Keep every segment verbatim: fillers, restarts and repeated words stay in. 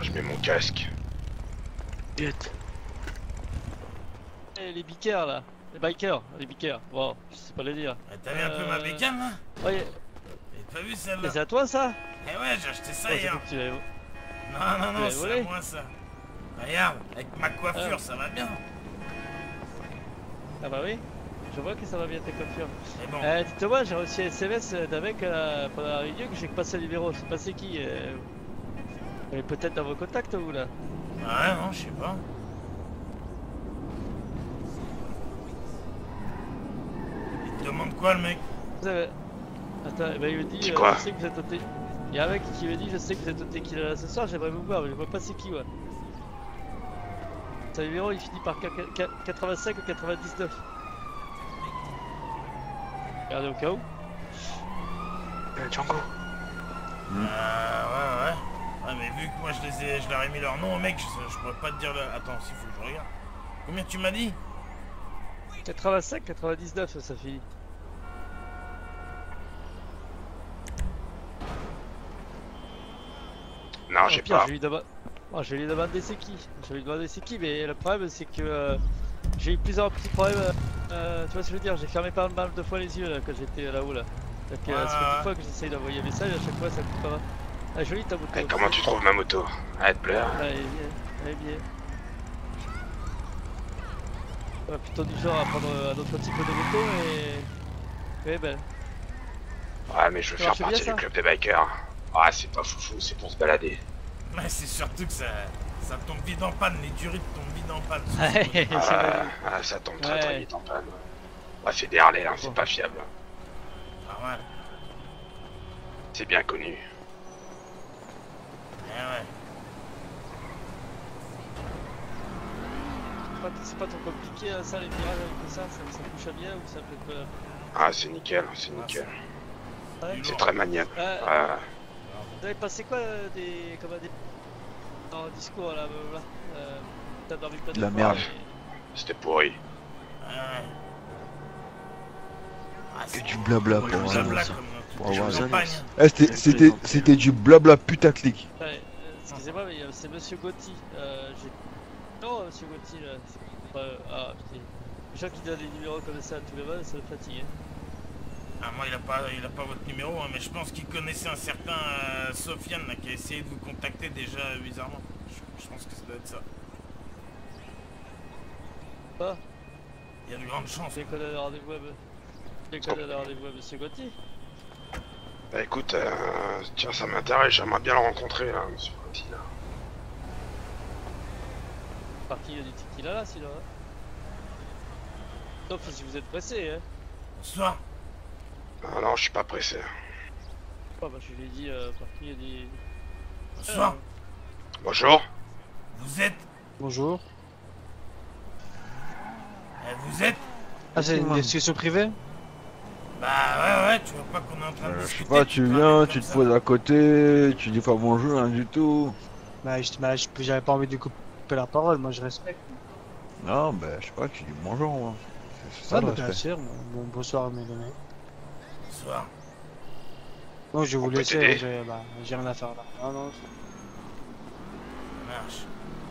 je mets mon casque. Vite. Et les bikers là, les bikers, les bikers, bon, je sais pas le dire. Ah, t'as vu un peu ma bécane là? Ouais. T'as pas vu celle-là? C'est à toi ça? Eh ouais, j'ai acheté ça Oh, hier. tu l'avais... Non, non, non, c'est à moi ça. Regarde, avec ma coiffure, ah. Ça va bien. Ah bah oui, je vois que ça va bien ta coiffure. Bon. Euh, dites-moi, j'ai reçu un S M S d'un mec euh, pendant la réunion que j'ai passé le numéro, c'est passé qui euh... peut-être dans vos contacts vous là? Ouais, non, je sais pas. Il te demande quoi le mec? euh... Attends, bah, il me dit, euh, quoi? je sais que vous êtes au thé. Il y a un mec qui me dit, je sais que vous êtes au tequila ce soir, j'aimerais vous voir, mais je vois pas c'est qui, ouais. Son numéro il finit par quatre-vingt-cinq ou quatre-vingt-dix-neuf. Regardez au cas où. Euh, Django. Mmh. Euh, ouais, ouais. Ouais, mais vu que moi je les ai, je leur ai mis leur nom au mec, je, je pourrais pas te dire le... Attends, s'il faut que je regarde. Combien tu m'as dit? quatre-vingt-cinq quatre-vingt-dix-neuf, ça finit. Non, j'ai pas. Je lui demande... oh, je vais lui demander c'est qui. Je vais lui demander c'est qui, mais le problème c'est que euh, j'ai eu plusieurs petits problèmes. Euh, tu vois ce que je veux dire? J'ai fermé pas mal de fois les yeux là, quand j'étais là-haut là. Donc euh, ah. ça fait une fois que j'essaye d'envoyer un message, à chaque fois ça coupe pas. Ah, jolie ta moto. Eh, comment tu trouves ma moto? Ah, elle te plaît. Elle est bien, elle est bien. Ouais, plutôt du genre à prendre un autre type de moto et... ouais, ben... Ouais, mais je veux faire partie du club des bikers. Ah, c'est pas foufou, c'est pour se balader. Mais c'est surtout que ça, ça tombe vite en panne, les durées tombent vite en panne. ah, ah, ça tombe très ouais. très vite en panne. Ouais, c'est des Harley, hein, c'est pas fiable. Ah ouais. C'est bien connu. Eh ouais. C'est pas trop compliqué hein, ça, les virages avec ça, ça, ça bouge bien ou ça peut pas... Ah, c'est nickel, c'est nickel. Ah, ouais. C'est très maniable. Euh, euh... Vous avez passé quoi euh, des... comme des... dans le discours là, là euh, t'as dormi pas de la merde. Et... C'était pourri. Ouais. Ah, que du blabla pour avoir blabla, pour avoir eh, c'était c'était du blabla putaclic. Ouais, euh, excusez-moi mais euh, c'est Monsieur Gauthier. Euh, non Monsieur Gauthier là. Euh, ah putain. Les gens qui donnent des numéros comme ça à tous les monde, ça me fatigue. Hein. Ah moi il a pas il a pas votre numéro hein, mais je pense qu'il connaissait un certain euh, Sofiane là, qui a essayé de vous contacter déjà bizarrement. Je, je pense que ça doit être ça. Ah. Il y a de grandes chances. J'ai connu le rendez-vous à J'ai connu le rendez-vous à Monsieur Gauthier. Bah écoute, euh, tiens ça m'intéresse, j'aimerais bien le rencontrer là, Monsieur Gauthier là. Parti du tequila là sinon. Hein. Sauf si vous êtes pressé hein. Bonsoir. Ah non, je suis pas pressé. Oh bah je lui ai dit, euh, parti il a dit... Bonsoir. Euh... Bonjour. Vous êtes... Bonjour. Euh, vous êtes... Ah c'est une discussion privée? Bah ouais ouais, tu vois pas qu'on est en train de euh, discuter. Je sais pas, tu viens, tu te poses à côté, tu dis pas bonjour, rien du tout. Bah j'avais pas envie de couper la parole, moi je respecte. Non, bah je sais pas, tu dis bonjour moi. Ça, bah, bien sûr, bon, bonsoir mes données. Bonsoir. Non, je vous laisse, j'ai bah, rien à faire là. Ah non. Ça marche.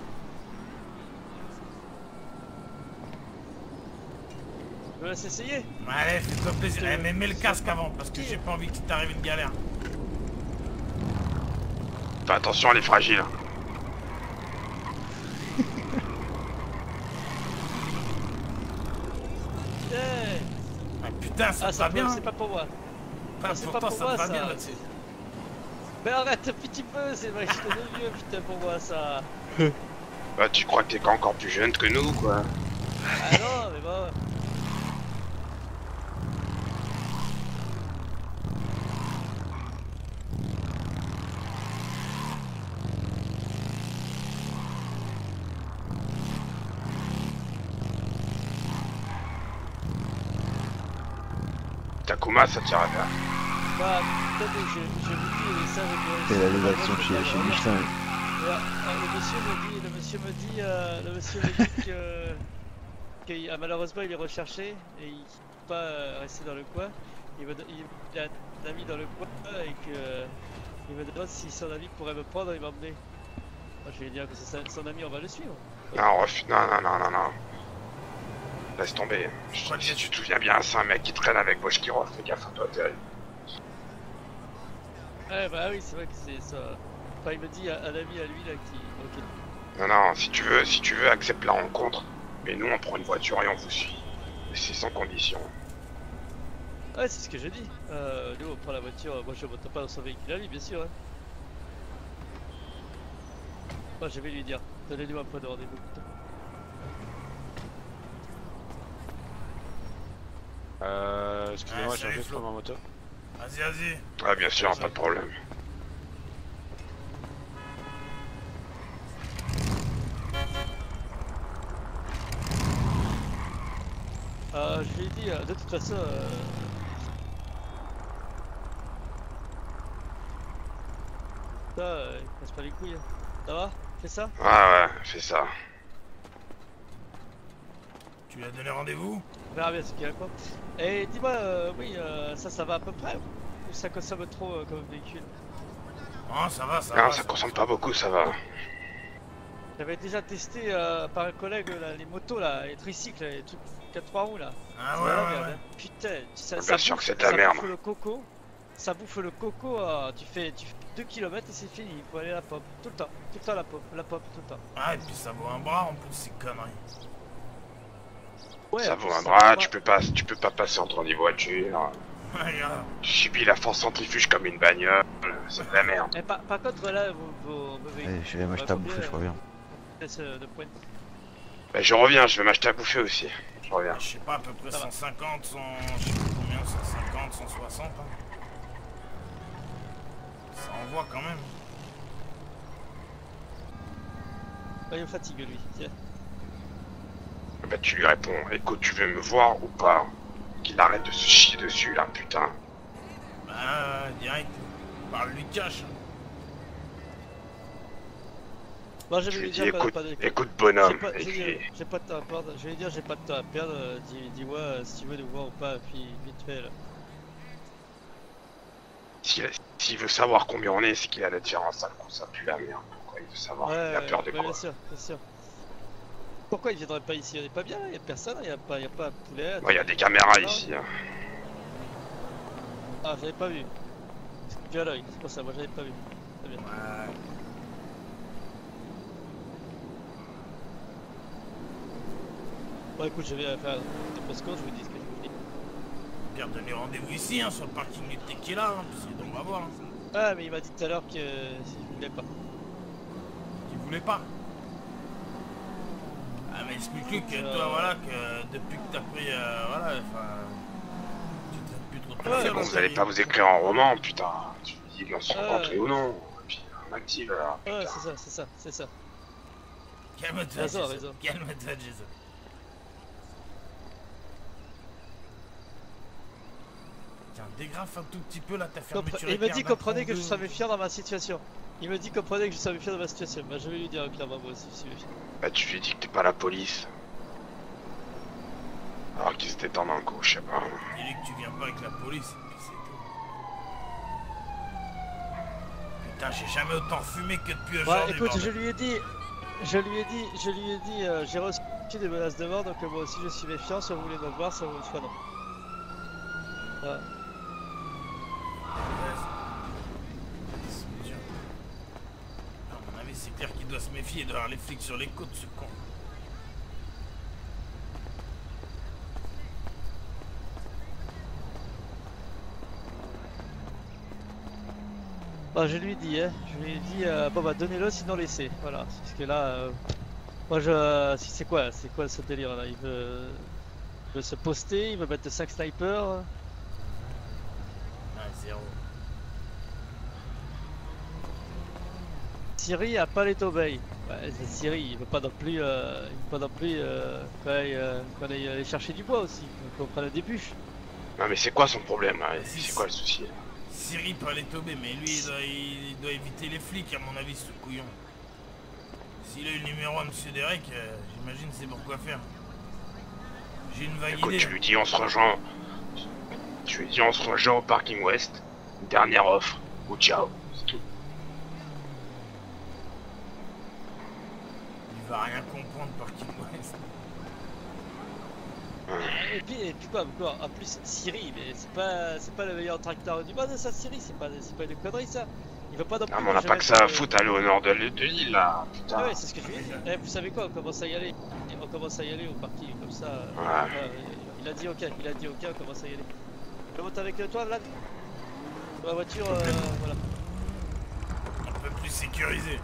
Je vous laisse essayer. Allez, fais-toi plaisir. Eh, mais mets le casque avant, parce que j'ai pas envie qu'il t'arrive une galère. Fais attention, elle est fragile. Hey. Ah, putain, ça ah, va ça bien. C'est pas pour moi. Pas, c'est pourtant, pas pour ça moi, va ça. bien là-dessus. Mais arrête un petit peu, c'est vrai que j'étais de vieux, putain, pour moi ça. Bah, tu crois que t'es encore plus jeune que nous, quoi. Ah non, mais bon. Takuma, ça tira bien. Bah, peut-être que je, je vous dis, mais ça, je Et la les actions chez, chez Michelin. Ouais, le monsieur me dit, le monsieur me dit, euh, le monsieur me dit que, que ah, malheureusement il est recherché et il ne peut pas euh, rester dans le coin. Il, me, il a un ami dans le coin et que euh, il me demande si son ami pourrait me prendre et m'emmener. Moi, je vais lui dire que c'est sa- son ami, on va le suivre. Non, ref... non, non, non, non, non. Laisse tomber. Je- Quoi, si tu te souviens bien, c'est un mec qui traîne avec Boschkirov, fais gaffe à toi, terrible. Ouais, bah oui, c'est vrai que c'est ça. Enfin, il me dit un, un ami à lui là qui. Ok. Non, non, si tu veux, si tu veux, accepte la rencontre. Mais nous, on prend une voiture et on vous suit. Et c'est sans condition. Ouais, c'est ce que j'ai dit. Euh, nous, on prend la voiture. Moi, je monte pas dans son véhicule à lui, bien sûr. Hein. Moi, je vais lui dire. Donnez-nous un point de rendez-vous. Euh, excusez-moi, Ouais, j'ai salut, juste Flo. pour ma moto. Vas-y, vas-y. Ah, bien sûr, pas de problème. Euh, je lui ai dit, euh, de toute façon. Euh... Ça, euh, il casse pas les couilles. Hein. Ça va? Fais ça? Ouais, ouais, fais ça. Tu lui as donné rendez-vous? On verra bien ce qu'il y a quoi. Et dis-moi, euh, oui, euh, ça, ça va à peu près? Ou ça consomme trop euh, comme véhicule? Non, ça va, ça Non, va. ça consomme pas beaucoup, ça va. J'avais déjà testé euh, par un collègue là, les motos là, les tricycles, les trucs quatre trois roues là. Ah C'est ouais, de la ouais, merde, ouais. hein. Putain, ça, Bien ça sûr bouffe, que c'est de la ça merde. bouffe le coco. Ça bouffe le coco, euh, tu fais tu fais deux kilomètres et c'est fini, il faut aller à la pop. Tout le temps, tout le temps la pop, la pop, tout le temps. Ah, et puis ça vaut un bras en plus, ces conneries. Ouais, Ça en vaut plus, un ça bras, va- tu peux pas, tu peux pas passer entre les voitures. Ouais, grave. Tu subis la force centrifuge comme une bagnole. C'est de la merde. Mais par, par contre là, vos, vos, vos véhicules, Allez, je vais m'acheter à bouffer, je reviens. laisse euh, de pointe. Bah, je reviens, je vais m'acheter à bouffer aussi. Je reviens. Je sais pas, à peu près Ça va. cent cinquante, cent... je sais pas combien, cent cinquante, cent soixante. Hein. Ça envoie quand même. Ouais, il me fatigue lui, tiens. Bah, tu lui réponds, écoute, tu veux me voir ou pas? Qu'il arrête de se chier dessus là, putain. Bah, direct. Parle-lui cash. Bon, je Je vais lui lui dis, dire qu'on a écoute, pas de... écoute J'ai bonhomme. pas, Et j'ai puis, dit, j'ai pas de temps à perdre. Je vais lui dire j'ai pas de temps à perdre. euh, Dis, dis-moi euh, si tu veux nous voir ou pas, puis vite fait là. s'il s'il veut savoir combien on est, c'est qu'il a la différence, ça, ça pue la merde. Pourquoi il veut savoir? Ouais, Il a peur de ouais, quoi? bien sûr, bien sûr. Pourquoi il viendrait pas ici? On est pas bien, il y a personne, il y a pas, y a pas un poulet. Il y a des caméras Non. ici. Hein. Ah, j'avais pas vu. Tu as l'œil, c'est pour ça, moi j'avais pas vu. Très bien. Ouais. Bon, écoute, je vais faire des postcodes, je vous dis ce que je vous dis. Pierre, donne-lui rendez-vous ici, hein, sur le parking du Tequila, hein, parce qu'on va voir. Hein. Ah, mais il m'a dit tout à l'heure que euh, s'il voulait pas. Il voulait pas. Ah, mais explique-lui que Euh. toi, voilà, que depuis que t'as pris, euh, voilà, enfin... Tu traites plus trop de Ouais, Mais plaisir bon, dans vous ta allez vie. pas vous écrire un roman, putain. Tu me dis qu'on se Ouais. rencontre ou non. Et puis on active là. Ouais, Putain. c'est ça, c'est ça, c'est ça. Calme-toi, Raison, Jason. raison. Calme-toi, Jason. Tiens, dégrafe un tout petit peu là ta Compre- fermeture. Il me éclair dit d'un comprenez que je trente-deux. sois méfiant dans ma situation. Il me dit comprenez que je sois méfiant dans ma situation. Bah je vais lui dire clairement moi aussi je suis méfiant. Bah tu lui dis que t'es pas la police. Alors qu'il se détend dans le coup, je sais pas. Dis-lui que tu viens pas avec la police et puis c'est tout. Putain, j'ai jamais autant fumé que depuis Ouais aujourd'hui. écoute bordel. je lui ai dit, je lui ai dit, je lui ai dit, euh, j'ai reçu des menaces de mort donc euh, moi aussi je suis méfiant. Si vous voulez me voir, ça vous soit non. Ouais. C'est dur. À mon avis, c'est clair qu'il doit se méfier d'avoir les flics sur les côtes, ce con. Bah je lui ai dit, hein, je lui ai dit, euh, bon bah donnez-le sinon laissez, voilà, parce que là, euh, moi je, si c'est quoi, c'est quoi ce délire là, il veut, il veut se poster, il veut mettre cinq snipers, Ah, zéro. Siri a pas les Bay. Ouais, c'est Siri, il veut pas non plus, euh, il veut pas non plus euh, qu'on aille, euh, qu'on aille aller chercher du bois aussi, qu'on prenne des bûches. Non mais c'est quoi son problème hein? Si, C'est si. quoi le souci? Siri peut aller tomber, mais lui, il doit, il doit éviter les flics, à mon avis, ce couillon. S'il a eu le numéro à Monsieur Derek, euh, j'imagine c'est pour quoi faire. J'ai une vague Écoute, idée. tu lui dis on se rejoint. Tu lui dis on se rejoint au parking ouest. Dernière offre. Ou ciao. C'est tout. va rien comprendre par King West. Et puis, et puis quoi, quoi, en plus, Siri, mais c'est pas, c'est pas le meilleur tracteur du monde, ça, Siri, c'est pas, c'est pas une connerie, ça. Il veut pas non plus. Ah, mais on n'a pas que ça à foutre, aller au nord de l'île, de l'île, là. Putain. Ah ouais, c'est ce que je lui ai dit. Eh, vous savez quoi, on commence à y aller. On commence à y aller au parking, comme ça. Ouais. Euh, il a dit ok, il a dit ok, on commence à y aller. Je monte avec toi, Vlad. Dans la voiture, euh, voilà. Un peu plus sécurisé.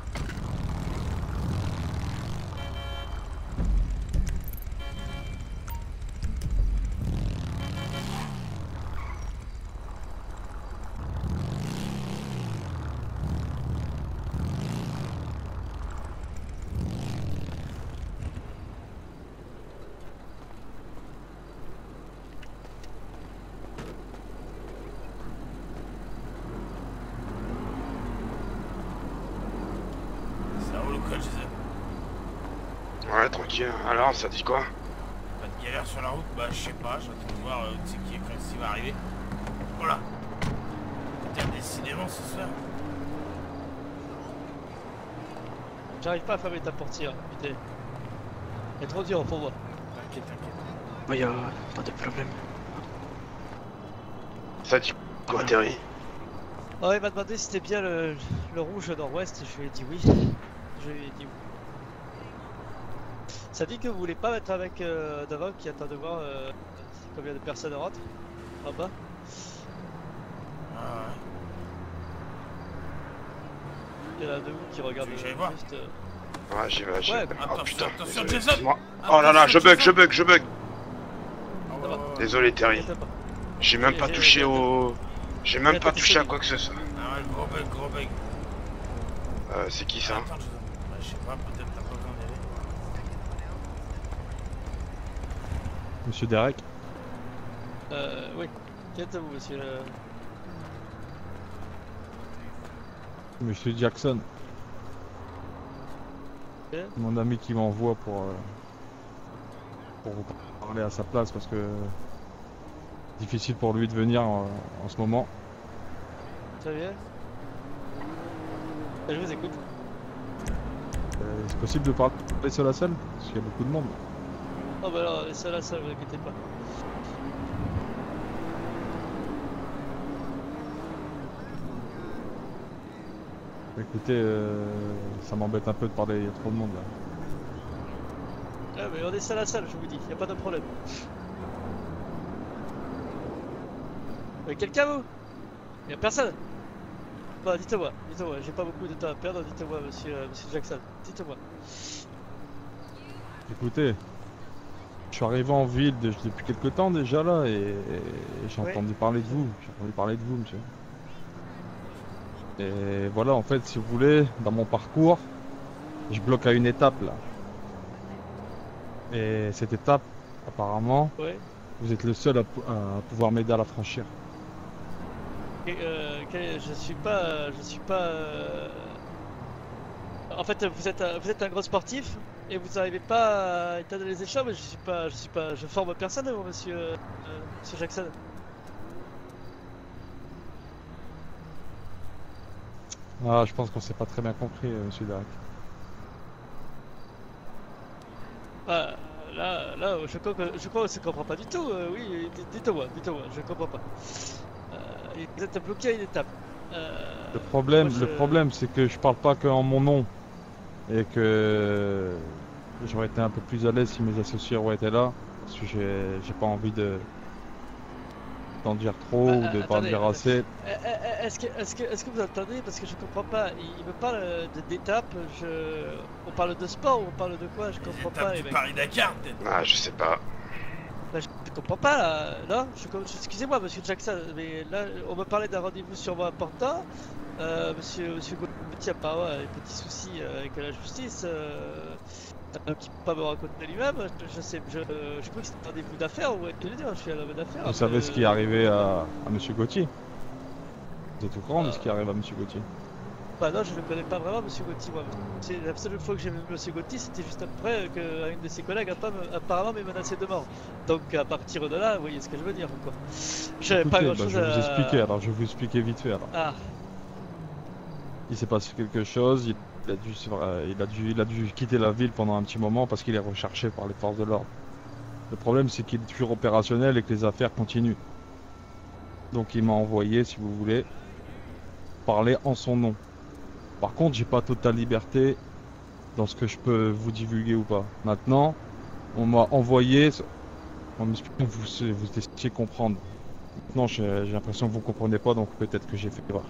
Ouais, tranquille. Alors, ça dit quoi? Pas de galère sur la route? Bah, je sais pas, j'attends de voir euh, tu sais qui est quand il va arriver. Voilà. Putain, décidément ce soir. J'arrive pas à fermer ta portière, putain. Elle est trop dur pour moi. T'inquiète, t'inquiète. Bah, y'a pas de problème. Ça dit quoi, Terry? Ah ouais, il m'a demandé si c'était bien le, le rouge nord-ouest, je lui ai dit oui. Je lui ai dit oui. Ça dit que vous voulez pas mettre avec euh, devant qui attend de voir euh, combien de personnes rentrent en bas. Ah ouais. Il y en a de vous qui regardent Tu veux que j'aille euh, voir juste. euh, Ouais, j'y vais, j'y vais. Ouais, Oh attention, putain, attention, désolé, Jason. excuse-moi. Oh là là, je bug, je bug, je bug. Ça va. Désolé, Terry. T'inquiète pas. J'ai même J'ai- pas j'ai- touché j'ai- au... J'ai même j'ai pas été touché à solide. quoi que ce soit. Ah ouais, gros bug, gros bug. Euh, c'est qui ça? Attends, Jason. Bah, je sais pas, peut-être t'as pas besoin d'y aller. Monsieur Derek, Euh, oui. Qui êtes-vous, monsieur le... Monsieur Jackson, Ok. mon ami qui m'envoie pour, euh, pour vous parler à sa place parce que difficile pour lui de venir en, en ce moment. Très bien. Je vous écoute. Euh, c'est possible de parler sur la salle parce qu'il y a beaucoup de monde. Oh bah alors, ça là, ça, vous inquiétez pas. Écoutez, euh, ça m'embête un peu de parler, il y a trop de monde là. Ah mais on est seul à seul, je vous dis, y a pas de problème. Euh, Quelqu'un vous? Y'a personne? Bah dites-moi, dites-moi, j'ai pas beaucoup de temps à perdre, dites-moi monsieur, euh, monsieur Jackson, dites-moi. Écoutez, je suis arrivé en ville de- depuis quelques temps déjà là et, et j'ai Oui. entendu parler de vous, j'ai entendu parler de vous monsieur. Et voilà, en fait, si vous voulez, dans mon parcours, je bloque à une étape là. Et cette étape, apparemment, Ouais. vous êtes le seul à, pou- à pouvoir m'aider à la franchir. Et, euh, quel- je suis pas, euh, je suis pas. euh, En fait, vous êtes, un- vous êtes un gros sportif et vous n'arrivez pas à éteindre les échanges. Mais je suis pas, je suis pas, je forme personne, moi, monsieur, euh, monsieur Jackson. Ah, je pense qu'on s'est pas très bien compris, euh, monsieur Derek. Ah, là, là, je crois que, je crois que ça comprend pas du tout. euh, oui, d- dites-moi, dites-moi, je comprends pas. Euh, vous êtes bloqué à une étape. Euh, Le problème, moi, le je- problème, c'est que je parle pas que en mon nom et que j'aurais été un peu plus à l'aise si mes associés auraient été là, parce que j'ai j'ai pas envie de d'en dire trop Bah, ou de pas en attendez, dire euh, assez. Eh, eh, eh, Est-ce que, est-ce que, est-ce que vous entendez? Parce que je comprends pas. Il, il me parle euh, de- d'étapes. Je... On parle de sport ou on parle de quoi? Je Les comprends étapes pas, du les mecs. Paris-Dakar, peut-être. Ah, je sais pas. Bah, je, je comprends pas là. Non, je, com- excusez-moi, monsieur Jackson, mais là, on me parlait d'un rendez-vous sûrement important. Euh, monsieur, monsieur Gauthier, apparemment, a des petits soucis euh, avec la justice. Euh, euh, qui peut pas me raconter lui-même. Je, je sais, je, je crois que c'est un rendez-vous d'affaires. Ou que dire, je suis un homme d'affaires. Vous savez ce qui est Euh, arrivé à, à monsieur Gauthier? Vous êtes au courant de ce Euh, qui arrive à monsieur Gauthier? Bah non, je ne connais pas vraiment Monsieur Gauthier, moi. C'est la seule fois que j'ai vu Monsieur Gauthier, c'était juste après qu'un de ses collègues a pas me- apparemment m'ait menacé de mort. Donc à partir de là, vous voyez ce que je veux dire, quoi. J'avais pas Écoutez, grand bah, chose je vais à... vous expliquer alors, je vais vous expliquer vite fait alors. Ah, il s'est passé quelque chose, il, il a dû, se- euh, il, a dû, il a dû quitter la ville pendant un petit moment parce qu'il est recherché par les forces de l'ordre. Le problème c'est qu'il est toujours opérationnel et que les affaires continuent. Donc il m'a envoyé, si vous voulez, parler en son nom. Par contre, j'ai pas totale liberté dans ce que je peux vous divulguer ou pas. Maintenant, on m'a envoyé, en m'expliquant que vous, vous essayiez de comprendre. Maintenant, j'ai j'ai l'impression que vous comprenez pas, donc peut-être que j'ai fait erreur.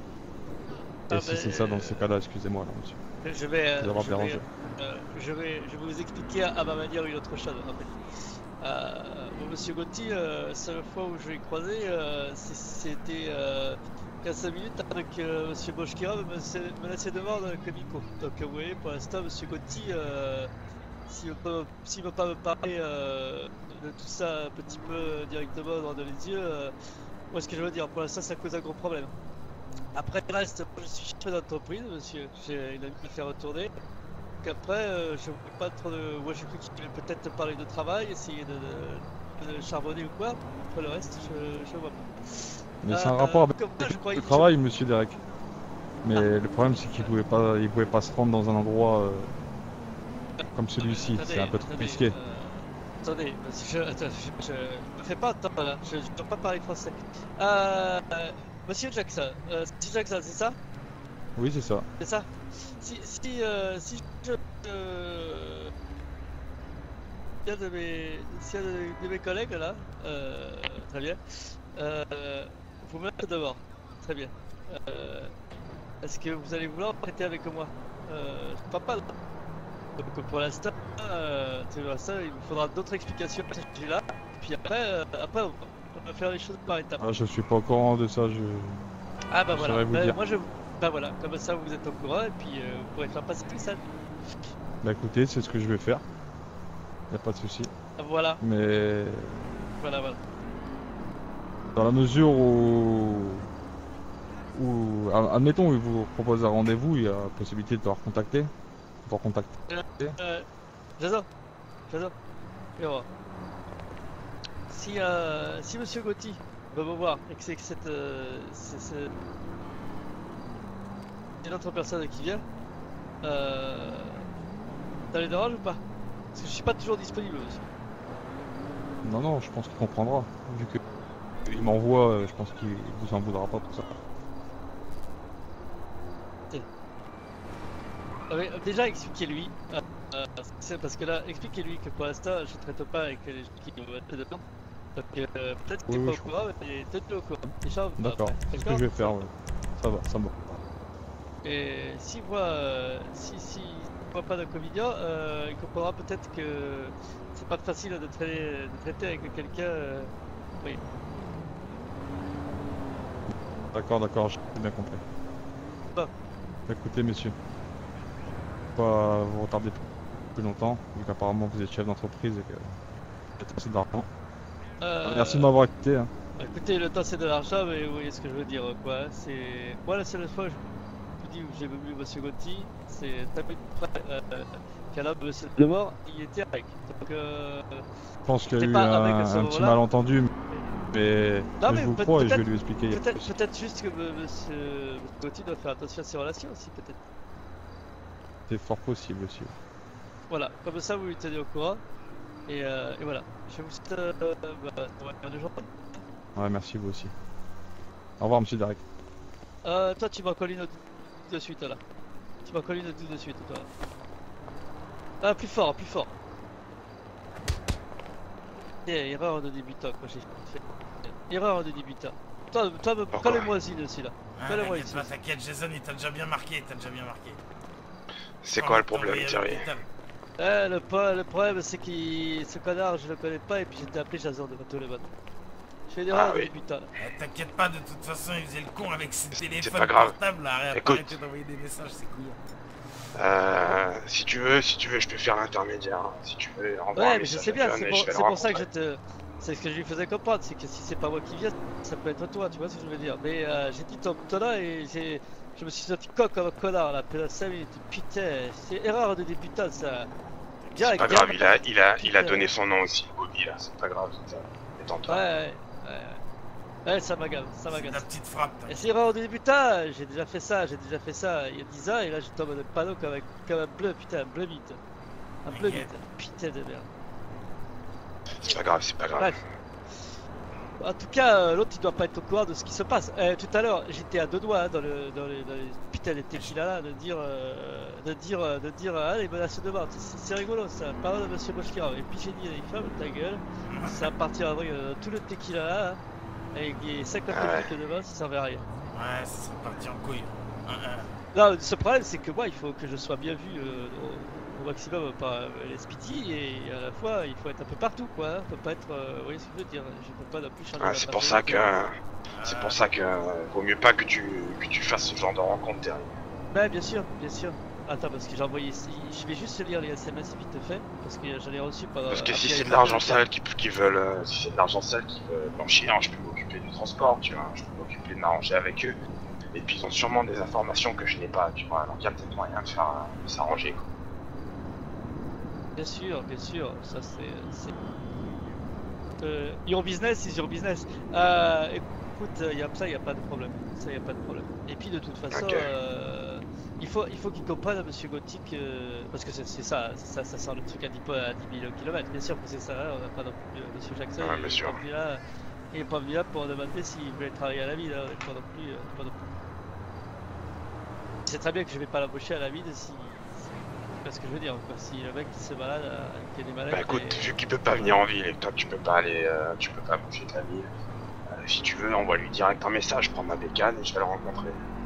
Et Ah si ben, c'est ça, dans euh, ces cas-là, excusez-moi, là, monsieur. Je vais, euh, Vous avoir je, dérangé. vais, euh, je, vais, je vais vous expliquer à, à ma manière une autre chose en fait. Euh, bon, Monsieur Gotti, euh, la seule fois où je l'ai croisé, euh, c'est- c'était euh, quinze minutes avec euh, Monsieur Boschkira me menaçait- menaçait de mort dans le Comico. Donc euh, vous voyez, pour l'instant, Monsieur Gotti, euh, s'il ne peut, s'il veut pas me parler euh, de tout ça un petit peu directement droit dans les yeux, euh, moi ce que je veux dire, pour l'instant ça cause un gros problème. Après le reste, moi, je suis chef d'entreprise, monsieur, j'ai une amie qui me fait retourner. Donc après, euh, je vois pas trop de... Moi j'ai cru qu'il voulait peut-être parler de travail, essayer de, de, de charbonner ou quoi. Après le reste, je, je vois pas. Mais c'est un Euh, rapport avec comme moi, je croyais le que- travail, monsieur Derek. Mais le problème, c'est qu'il pouvait pas, il pouvait pas se rendre dans un endroit euh, comme celui-ci. Attendez, C'est un peu trop attendez, risqué. euh, attendez, parce que je, attends, je, je, je me fais pas attendre là, je ne dois pas parler français. Euh, euh, Monsieur Jackson, euh, Monsieur Jackson, c'est ça? Oui, c'est ça. C'est ça? Si, si, euh, si je... Euh, il y a de mes, s'il y a de, de mes collègues là, euh, très bien, euh, vous me mettez dehors, très bien. Euh, Est-ce que vous allez vouloir prêter avec moi? euh, Je crois pas. Donc pour l'instant, euh, pour l'instant, il me faudra d'autres explications à ce sujet-là. Puis après, euh, après, on va faire les choses par étapes. Ah, je suis pas au courant de ça. Je... Ah bah je voilà, saurais vous bah, dire. moi je... Bah voilà, comme ça vous êtes au courant et puis euh, vous pourrez faire passer le message. Bah écoutez, c'est ce que je vais faire. Y a pas de souci. Voilà, Mais voilà, voilà. dans la mesure où, où ad- admettons, il vous propose un rendez-vous, il y a possibilité de pouvoir contacter, de pouvoir contacter. Euh, Jason, Jason, viens voir. Si, euh, si Monsieur Gotti veut me voir et que c'est que cette, euh, c'est, c'est... une autre personne qui vient, euh, ça les dérange ou pas? Parce que je suis pas toujours disponible aussi. Non, non, je pense qu'il comprendra. Vu que il m'envoie, euh, je pense qu'il vous en voudra pas pour ça. Ah mais, euh, déjà expliquez-lui, euh, euh, c'est parce que là, expliquez-lui que pour l'instant je traite pas avec les gens qui me mettent dedans. Donc euh, peut-être qu'il Oui, n'est oui, pas je au courant, mais tenez-le au courant. Déjà, D'accord, après, c'est ce que d'accord. je vais faire, ouais. Ça va, ça me va. Et s'il voit, euh, si, si il voit pas d'inconvénient, euh, il comprendra peut-être que c'est pas facile de traiter, de traiter avec quelqu'un. Euh, oui. D'accord, d'accord, j'ai bien compris. Bon. Écoutez, monsieur, pas vous retarder plus longtemps, vu qu'apparemment vous êtes chef d'entreprise et que vous êtes assez d'argent. Euh, Merci de m'avoir écouté. Hein. Écoutez, le temps c'est de l'argent, mais vous voyez ce que je veux dire, quoi. C'est moi la seule fois, je vous dis où j'ai vu Monsieur Gotti, c'est un peu près euh, qu'à la Monsieur de mort, il était avec. Donc, euh, Je pense qu'il y a c'est eu pas un, avec à ce un petit moment-là. malentendu, mais, Non, mais mais je vous peut- crois et je vais peut-être- lui expliquer. il y a peut-être, pas de souci. peut-être juste que me- Monsieur, Monsieur Gotti doit faire attention à ses relations aussi, peut-être. C'est fort possible aussi. Voilà, comme ça vous lui tenez au courant. Et, euh, et voilà. Je vous souhaite euh, bah, une bonne journée. Ouais, merci vous aussi. Au revoir, monsieur Derek. Euh, toi, tu m'en colles une autre de suite là. Tu m'en colles une autre de suite, toi. Ah, plus fort, plus fort. Eh, erreur de débutant, quoi, j'ai fait. Erreur de débutant. Toi, toi, me- Pourquoi colle-moi ici, aussi là. Ah, Colle-moi t'inquiète ici. pas, t'inquiète, Jason, il t'a déjà bien marqué, t'as déjà bien marqué. C'est On quoi va le problème, t'envoyer à Thierry? l'hôpital. Eh, le, po- le problème, c'est qu'il. Ce connard, je le connais pas, et puis j'étais appelé Jason devant tous les matin. Je fais des erreurs Ah de oui. débutant. là. Eh, T'inquiète pas, de toute façon, il faisait le con avec ses téléphones pas grave. portables là. Arrête, Écoute. arrêtez d'envoyer des messages, c'est couillon. Euh, si tu veux, si tu veux, je peux faire l'intermédiaire. hein. Si tu veux, envoie un Ouais, mais je message sais à bien, John c'est et pour, je vais c'est le pour ça que je rencontrer. te. C'est ce que je lui faisais comprendre, c'est que si c'est pas moi qui viens, ça peut être toi, tu vois ce que je veux dire. Mais euh, j'ai dit ton là et j'ai. Je me suis senti coq comme un connard là, pendant cinq minutes. Putain, c'est erreur de débutant ça. C'est Direct, pas grave, direct. il a, il a, il a Putain. donné son nom aussi, Bobby là, c'est pas grave, c'est ça. Détends-toi. Ouais, ouais, ouais. Ouais, ça m'agace, ça C'est m'agace. la petite frappe. Et c'est vraiment du débutant, j'ai déjà fait ça, j'ai déjà fait ça il y a dix ans et là je tombe dans le panneau comme un, comme un bleu, putain, un bleu vite. Un bleu vite, putain de merde. C'est pas grave, c'est pas grave. Bref. En tout cas, euh, l'autre il doit pas être au courant de ce qui se passe. Euh, tout à l'heure, j'étais à deux doigts hein, dans, le, dans, les, dans les putain les tequila là de dire, euh, de dire, euh, de dire, ah les menaces de mort, c'est c'est rigolo ça, parole de Monsieur Boschkirov. Et puis j'ai dit, il ferme ta gueule, ça va partir avec euh, tout le tequila là, hein, avec les cinquante Ouais. flics devant, ça servait à rien. Ouais, ça serait parti en couille. Hein, hein. Là, ce problème, c'est que moi, il faut que je sois bien vu euh, au, au maximum par euh, les Speedy et à la fois, il faut être un peu partout, quoi. Hein. On peut pas être, euh, vous voyez ce que je veux dire. Je peux pas non plus changer. Ouais, ma c'est façon pour de ça que. faire. C'est pour ça que. euh, Vaut mieux pas que tu, que tu fasses ce genre de rencontre, Terry. Ouais, bien sûr, bien sûr. Attends, parce que j'ai envoyé ici. Je vais juste lire les S M S vite fait, parce que j'en ai reçu pendant. Parce que si après, c'est il de m'a l'argent dit- sale qui, qui veulent. euh, Si c'est de l'argent sale qui veulent blanchir, je peux m'occuper du transport, tu vois. Je peux m'occuper de m'arranger avec eux. Et puis ils ont sûrement des informations que je n'ai pas, tu vois. Alors il y a peut-être moyen de faire euh, de s'arranger, quoi. Bien sûr, bien sûr, ça c'est. c'est- Euh, your business is your business. Euh, écoute, il y a ça, il n'y a pas de problème. Ça, il n'y a pas de problème. Et puis de toute façon, Ok. euh, il faut, il faut qu'il comprenne, Monsieur Gothic, euh, parce que c'est c'est ça, c'est ça, ça sent le truc à dix, à dix mille kilomètres. Bien sûr que c'est ça, hein, on n'a pas non plus. euh, Monsieur Jackson, Ouais, il bien est sûr. pas venu là, il est pas venu là pour demander s'il voulait travailler à la ville. Hein, on est pas non plus. euh, pas non plus. C'est très bien que je vais pas l'embaucher à la ville si. C'est pas ce que je veux dire, quoi. Si le mec qui se balade, euh, qui a des malades. Bah écoute, vu qu'il peut pas venir en ville et que toi tu peux pas aller, euh, tu peux pas bouger de la ville, euh, si tu veux, envoie-lui direct un message, je prends ma bécane et je vais le rencontrer.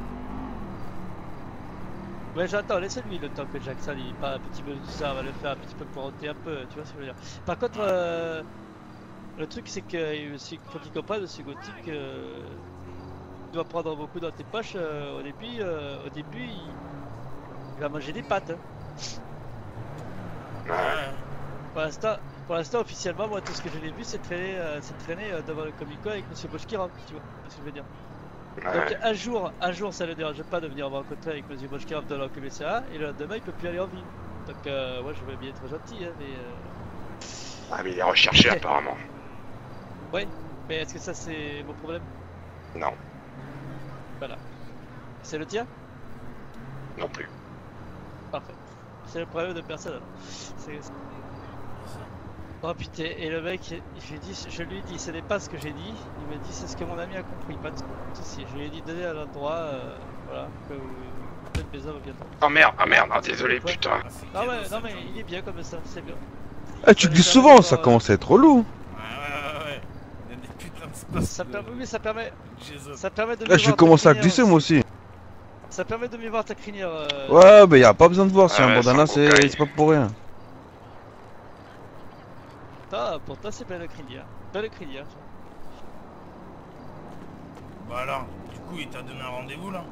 Ouais, j'attends, laissez-lui le temps que Jackson il parle un petit peu de tout ça, on va le faire un petit peu pour monter un peu, tu vois ce que je veux dire. Par contre, euh, le truc c'est que euh, c'est- faut qu'il comprenne, monsieur Gothic, euh, tu dois prendre beaucoup dans tes poches euh, au début, euh, au début il, il va manger des pâtes. Hein. Ouais. Ouais. Pour l'instant, pour l'instant officiellement, moi tout ce que je l'ai vu c'est traîner, euh, c'est traîner euh, devant le Comico avec monsieur Boschkirov, tu vois ce que je veux dire. Donc Ouais. un jour, un jour ça ne dérange pas de venir me rencontrer avec monsieur Boschkirov dans le commissariat et le lendemain il peut plus aller en ville. Donc euh, moi je veux bien être gentil hein, mais euh... Ah mais il est recherché apparemment. ouais, mais est-ce que ça c'est mon problème? Non, Voilà. C'est le tien? non plus. Parfait. C'est le problème de personne alors. C'est... Oh putain, et le mec, je lui dis, je lui dis, ce n'est pas ce que j'ai dit. Il me dit, c'est ce que mon ami a compris, pas de soucis. Je lui ai dit, donnez à l'endroit, euh, voilà, que peut-être mes hommes viendront. Oh merde, ah merde, ah, désolé putain. Ah, c'est Ah cadeau, ouais, ça, non mais John. il est bien comme ça, c'est bien. Ah, tu le dis souvent, ça commence à être relou. Ouais, ouais, ouais, ouais. Il y a des putains de spots. Ça permet, oui, ça permet, Jason. ça permet de. Là, mieux je vais voir ta commencer à crinière glisser moi aussi. Ça permet de mieux voir ta crinière. euh, Ouais, bah y a pas besoin de voir si Ah un ouais, bandana c'est un c'est cocaïne. c'est pas pour rien. Toi, pour toi, c'est belle crinière. Belle crinière. Bah alors, du coup, il t'a donné un rendez-vous là?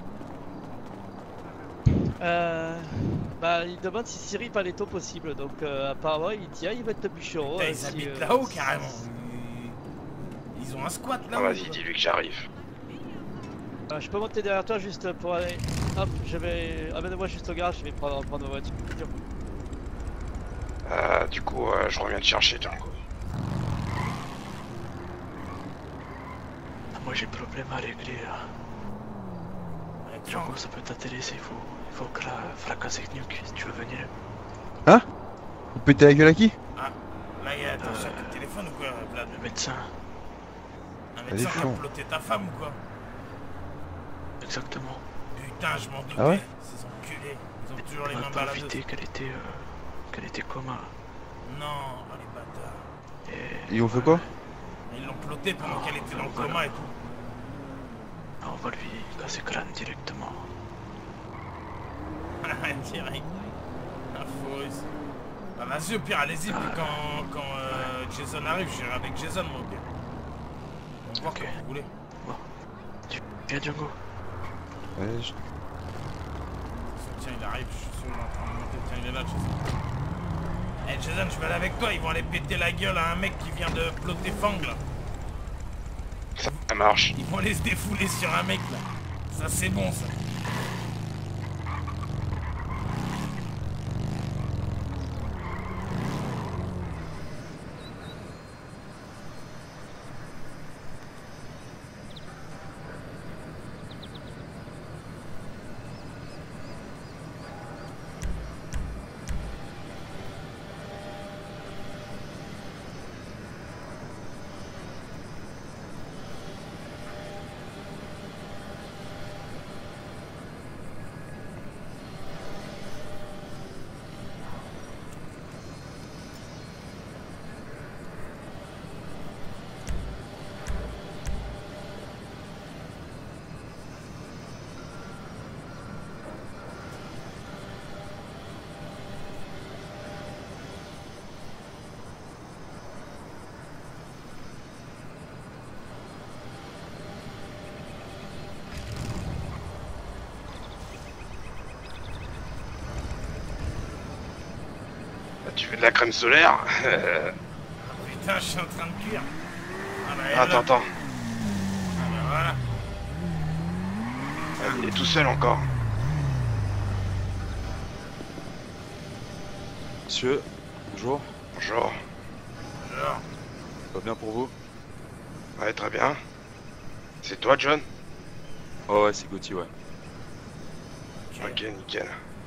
Euh, bah, il demande si Siri pas les taux possibles, donc euh, apparemment il dit ah, il va être bûcheron. Putain, euh, ils si, habitent euh, là-haut si- carrément. Ils... ils ont un squat Ah, là-haut. vas-y, quoi. dis-lui que j'arrive. Euh, je peux monter derrière toi juste pour aller. Hop, je vais. Amène-moi juste au garage, je vais prendre, prendre ma voiture. Euh, du coup, euh, je reviens te chercher, Django. Moi j'ai un problème à régler. là. Ouais, tiens, Django, ça peut t'intéresser. Il faut, il faut que la fracasser avec Nuke si tu veux venir. Vous pétez la gueule à qui? là, il y a ton sac de téléphone ou quoi, Vlad? Le médecin, Un Allez, médecin qui a chaud. ploté ta femme ou quoi? exactement. Putain, je m'en doutais. Ah ouais Ces enculés. Ils ont toujours les On mains n'a pas baladeuses. évité qu'elle était, euh, qu'elle était coma. Non, oh, les bâtards. Et Ils ont fait quoi? Ils l'ont ploté pendant qu'elle était dans le Voilà. coma et tout. ah, on va lui casser le crâne directement. Direct. La fausse. Bah vas-y, au pire, allez-y, puis quand, quand euh, Jason arrive, j'irai avec Jason, moi, au pire. On va voir Ok. comme vous voulez. Viens Django. Ouais, je- Tiens, il arrive, je suis sûr qu'il est en train de monter. Tiens, il est là, Jason. Eh, Jason, je vais aller avec toi, ils vont aller péter la gueule à un mec qui vient de ploter Fang, là. Ça, ça marche. Ils vont aller se défouler sur un mec, là. Ça, c'est bon, ça. Tu veux de la crème solaire? Putain, je suis en train de cuire. Ah bah, elle est Attends, là. attends. Ah bah, voilà. Il est tout seul encore. Monsieur, bonjour. Bonjour. Alors, Ça va bien pour vous? Ouais, très bien. C'est toi, John? Oh ouais, c'est Gauthier, ouais. Ok, nickel.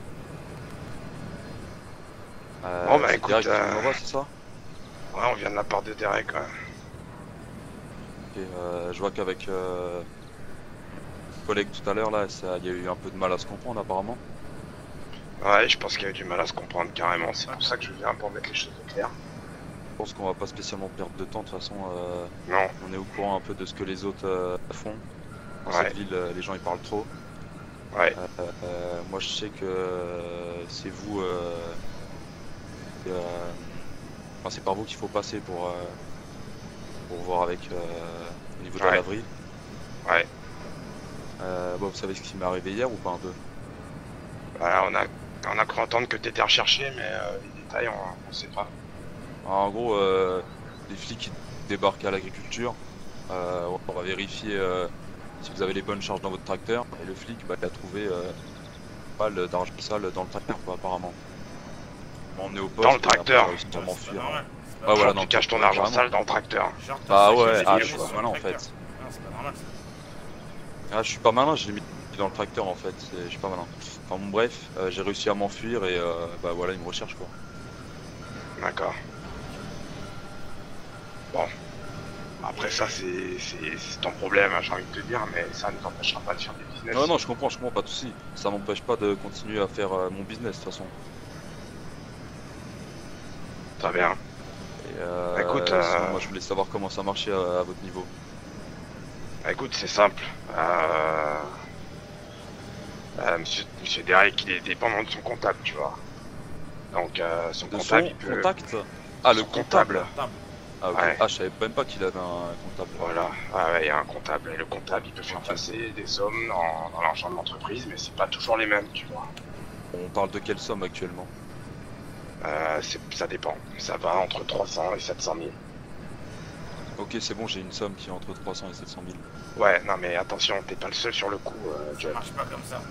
Euh, Bon, bah, c'est écoute, Derek qui euh, vous envoie, c'est ça? Ouais, on vient de la part de Derek, ouais. Ok, euh, je vois qu'avec euh, le collègue tout à l'heure, là, ça- il y a eu un peu de mal à se comprendre apparemment. Ouais, je pense qu'il y a eu du mal à se comprendre carrément. C'est pour ça que je viens pour mettre les choses au clair. Je pense qu'on va pas spécialement perdre de temps, de toute façon, euh, Non, on est au courant un peu de ce que les autres euh, font. Dans Ouais. cette ville, euh, les gens ils parlent trop. ouais. Euh, euh, moi je sais que euh, c'est vous, euh, et, euh, enfin, c'est par vous qu'il faut passer pour, euh, pour voir avec euh, au niveau de Ouais. la laverie. Ouais. Euh, bon, vous savez ce qui m'est arrivé hier ou pas un peu? Voilà, on a, on a cru entendre que t'étais recherché, mais euh, les détails, on, on sait pas. En gros, euh, les flics qui débarquent à l'agriculture, euh, on va vérifier euh, si vous avez les bonnes charges dans votre tracteur. Et le flic, bah, il a trouvé euh, pas mal d'argent sale dans le tracteur, quoi, apparemment. On m'a emmené au poste. Dans le et après, tracteur. on a réussi à c'est pas m'enfuir. normal. C'est pas Ah, voilà, Genre, dans tu le caches ton tracteur, argent carrément. sale dans le tracteur. Genre, t'as Bah saqué ouais, des ah, je gamins suis sur pas le malin en tracteur. fait. Non, c'est pas normal ça. Ah, je suis pas malin, je l'ai mis dans le tracteur en fait, c'est- je suis pas malin. Enfin bon, bref, euh, j'ai réussi à m'enfuir et euh, bah voilà, ils me recherchent quoi. D'accord. Bon. Après ça, c'est c'est- c'est ton problème, hein, j'ai envie de te dire, mais ça ne nous empêchera pas de faire des business. Non, non, je comprends, je comprends, pas de soucis. Ça m'empêche pas de continuer à faire euh, mon business de toute façon. Très bien. Et, euh, Écoute, sinon, euh, moi je voulais savoir comment ça marchait à, à votre niveau. Bah, écoute, c'est simple. Euh... euh, monsieur, monsieur Derek, il est dépendant de son comptable, tu vois. Donc, euh, son De comptable, son il peut... contact? Ah, le son comptable. Table. Ah, ok. Ouais. Ah, je savais même pas qu'il avait un comptable. Voilà, ah ouais, il y a un comptable. Et le comptable, il peut faire passer des sommes dans, dans l'argent de l'entreprise, mais c'est pas toujours les mêmes, tu vois. On parle de quelle somme actuellement? Euh, c'est- ça dépend. Ça va entre trois cents et sept cent mille. Ok, c'est bon, j'ai une somme qui est entre trois cents et sept cent mille. Ouais, non mais attention, t'es pas le seul sur le coup, euh, Ça John. marche pas comme ça.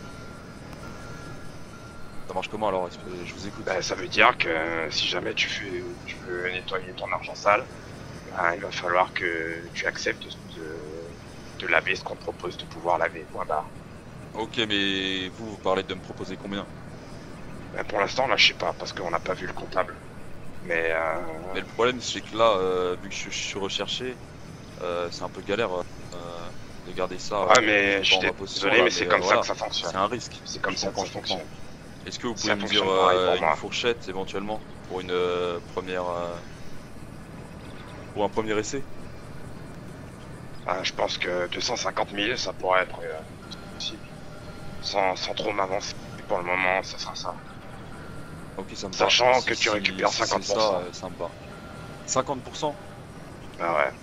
Ça marche comment alors? Je vous écoute. Bah, ça veut dire que euh, si jamais tu, fais, tu veux nettoyer ton argent sale, bah, il va falloir que tu acceptes de, de laver ce qu'on te propose de pouvoir laver. Point barre. Ok, mais vous, vous parlez de me proposer combien? Bah, pour l'instant, là, je sais pas, parce qu'on n'a pas vu le comptable. Mais, euh, Mais le problème, c'est que là, euh, vu que je, je suis recherché, euh, c'est un peu galère euh, de garder ça. ouais, euh, mais dans je suis ma possession, désolé, là, mais c'est euh, comme voilà, ça que ça fonctionne. c'est un risque. C'est comme Je ça que comprends, ça je comprends. fonctionne. Est-ce que vous Ça pouvez me dire fonctionne pareil pour euh, moi. une fourchette éventuellement pour une euh, première, euh, pour un premier essai? Ah, je pense que deux cent cinquante mille, ça pourrait être euh, possible. Sans, sans trop m'avancer. Pour le moment, ça sera ça. Ok, ça me Sachant va. que Si- tu si- récupères si c'est cinquante pour cent. Ça, euh, ça me va. cinquante pour cent? Ah ouais.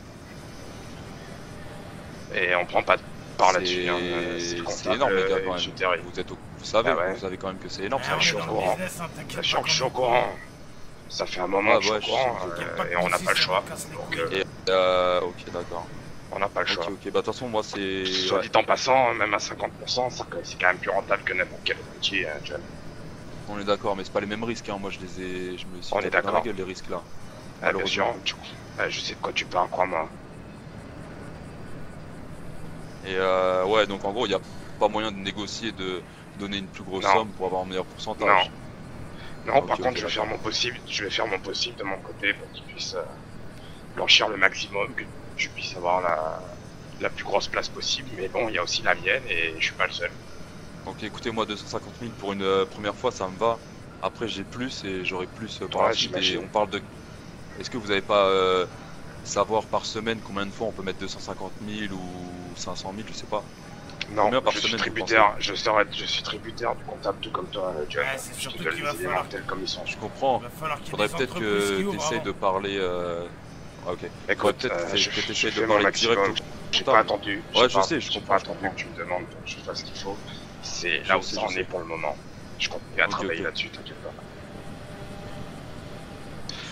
Et on prend pas de part là-dessus. Hein. euh, C'est le c'est comptable, énorme les gars euh, quand je même. dirais. Vous, êtes au- vous savez, Ah ouais. vous savez quand même que c'est énorme. Ah, ça. on je suis est au dans le courant. business, hein, t'inquiète Sachant pas que je suis au qu'on est- courant. Ça fait un moment Ah que je ouais, suis au courant je- euh, T'inquiète pas et que on nous n'a aussi, pas le ça choix. nous casse les Donc, couilles. euh, Et, euh, ok, d'accord. on n'a pas le Ok, choix. ok. Bah, de toute façon, moi, c'est. Soit ouais. dit en passant, même à cinquante pour cent, ça- c'est quand même plus rentable que n'importe quel autre métier, hein, John. On est d'accord, mais c'est pas les mêmes risques. Hein. Moi, je les ai. Je me suis On tapé est dans la d'accord. gueule, les risques là. Ah, bien sûr, Malheureusement. tu- euh, je sais de quoi tu parles, crois-moi. Et euh, ouais, donc en gros, il n'y a pas moyen de négocier, de donner une plus grosse Non. somme pour avoir un meilleur pourcentage. Non, Ok, par ok, contre, je vais faire d'accord. mon possible, je vais faire mon possible de mon côté pour qu'ils puissent euh, blanchir le maximum, que je puisse avoir la, la plus grosse place possible. Mais bon, il y a aussi la mienne et je suis pas le seul. Ok, écoutez, moi, deux cent cinquante mille pour une euh, première fois, ça me va. Après, j'ai plus et j'aurai plus euh, par Ouais, la suite. Et j'imagine. on parle de. Est-ce que vous n'avez pas euh, savoir par semaine combien de fois on peut mettre deux cent cinquante mille ou cinq cent mille, je sais pas. Non, Combien par je suis semaine, vous tributaire, je, serai, je suis tributaire du comptable tout comme toi, euh, John. Ouais, c'est Je surtout te donne qu'il les va éléments falloir- tels comme ils sont. Je comprends. Il va falloir qu'il y ait Faudrait des peut-être entreprises qui que ouvrent t'essayes avant. de parler. Euh... ah, ok. Faudrait Écoute, peut-être euh, que je, que je t'essayes fais de mon parler direct maximum. au J'ai pas comptable. attendu. Ouais, j'ai je pas- sais, je j'ai comprends, pas je attendu comprends. que tu me demandes pour que je fasse ce qu'il faut. C'est Je là où sais, ça je en sais. est pour le moment. Je continue à Ok, travailler ok. là-dessus, t'inquiète pas.